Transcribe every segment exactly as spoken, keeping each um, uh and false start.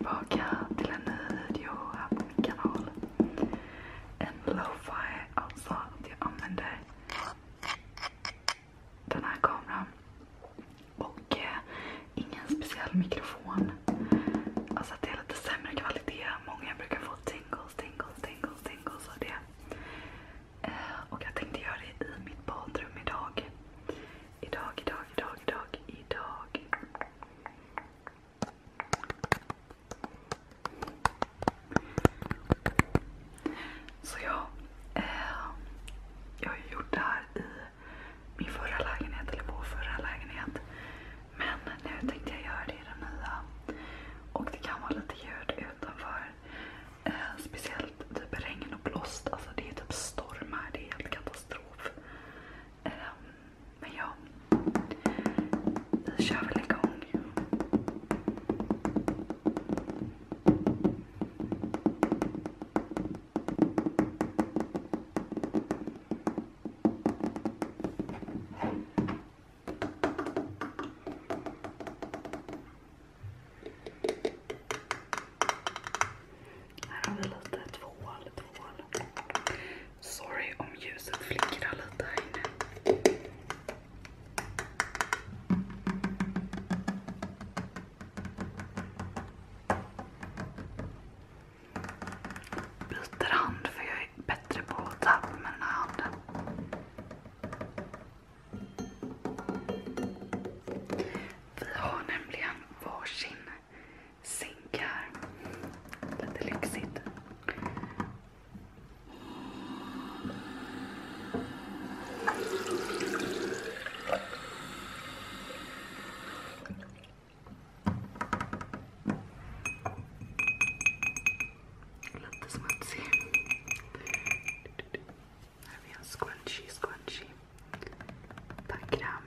tillbaka till en ny video här på min kanal. En lo-fi, alltså att jag använder den här kameran och eh, ingen speciell mikrofon. Alltså att det är lite sämre kvalitet. Många brukar få tingles, tingles, tingles, tingles av det. Eh, och jag tänkte göra det i mitt badrum idag. Idag, idag, idag, idag, idag. Så ja, eh, jag har gjort det här i min förra lägenhet, eller vår förra lägenhet. Men nu tänkte jag göra det i den nya. Och det kan vara lite ljud utanför. Eh, speciellt typ regn och blåst. Alltså det är typ storm här, det är helt katastrof. Eh, men ja, vi kör väl igång. Här har vi lite tvål, tvål. Sorry om ljuset flickrar lite här inne. Byter hand för jag är bättre på att tappa med den här handen. Vi har nämligen varsin sink här. Lite lyxigt. Lite smutsig. Här har vi en squanchy, squanchy. Tandkräm.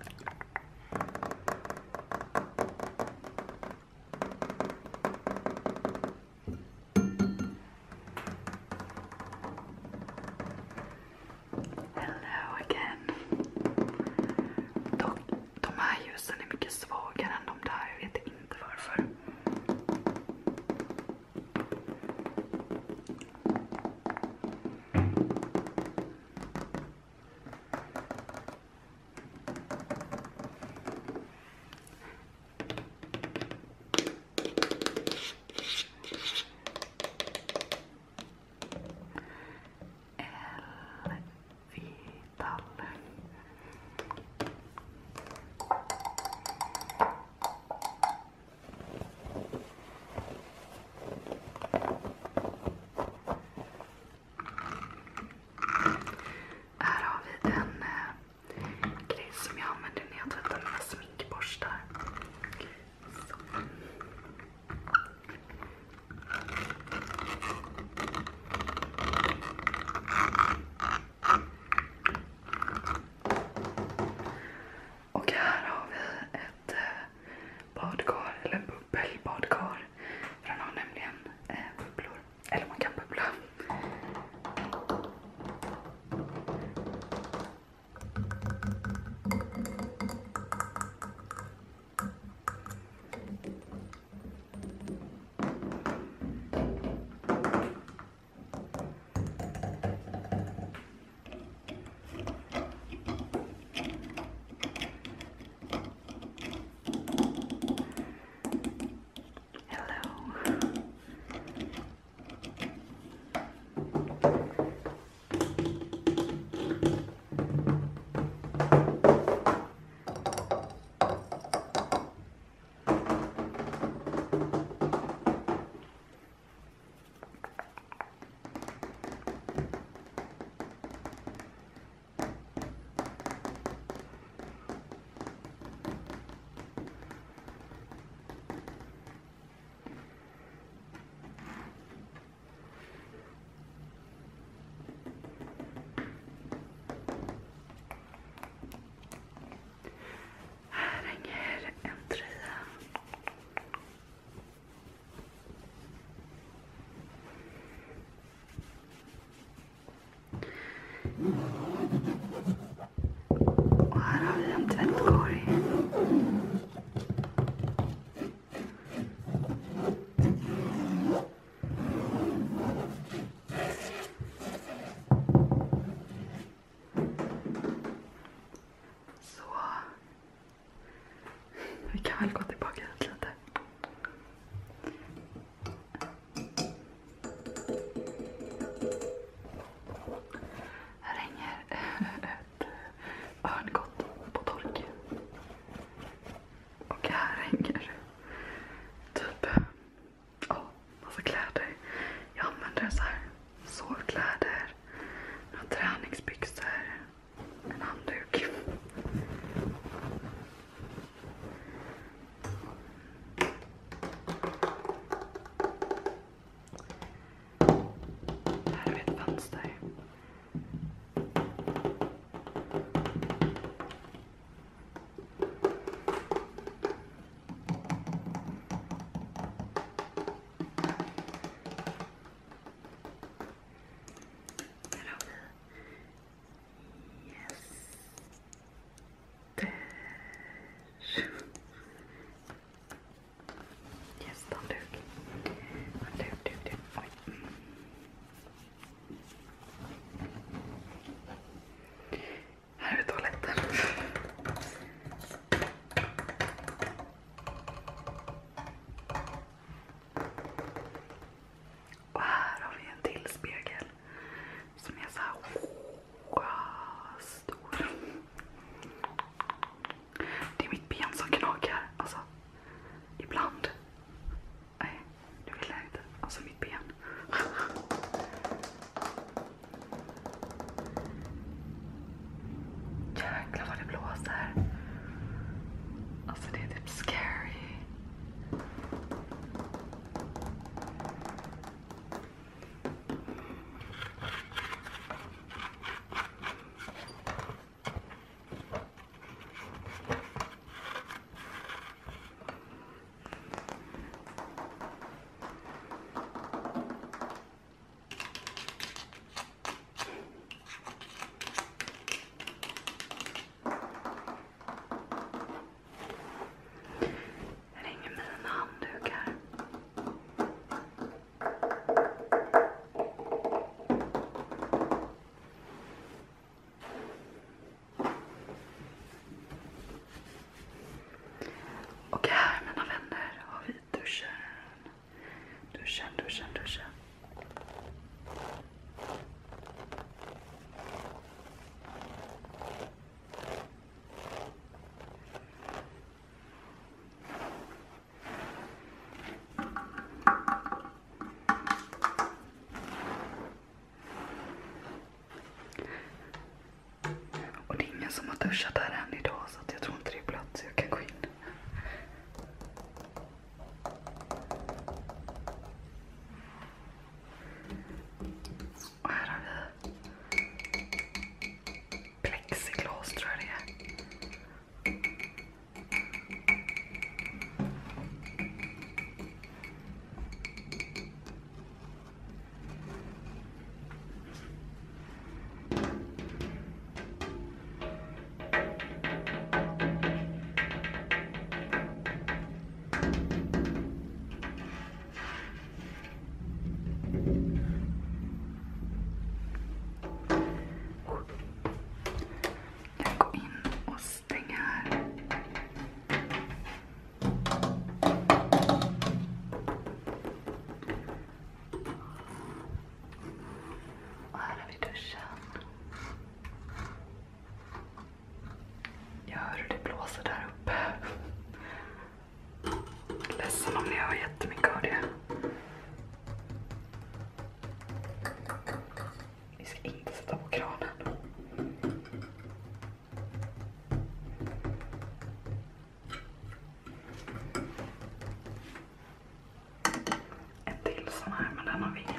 Hello again. Dock, de här ljusen är mycket svagare än de där. Jag vet inte varför. Här har vi en eh, grej som jag använder när jag tvättar mina sminkborstar. Så. Och här har vi ett eh, badkar, eller bubbelbadkar. För den har nämligen eh, bubblor. Eller man kan bubbla. Och här har vi en tvättkorg. duschen, duschen, duschen. Och det är ingen som har duschat här än idag, så att jag tror inte det är blött, så jag kan gå in. Och här har vi plexiglas, tror jag det är. Jag går in och stänger här. Och här har vi duschen. Jag hör hur det blåser där uppe. Ledsen om ni hör jättemycket av det. Vi ska inte sätta på kranen. En till sån här, men den har vi inte.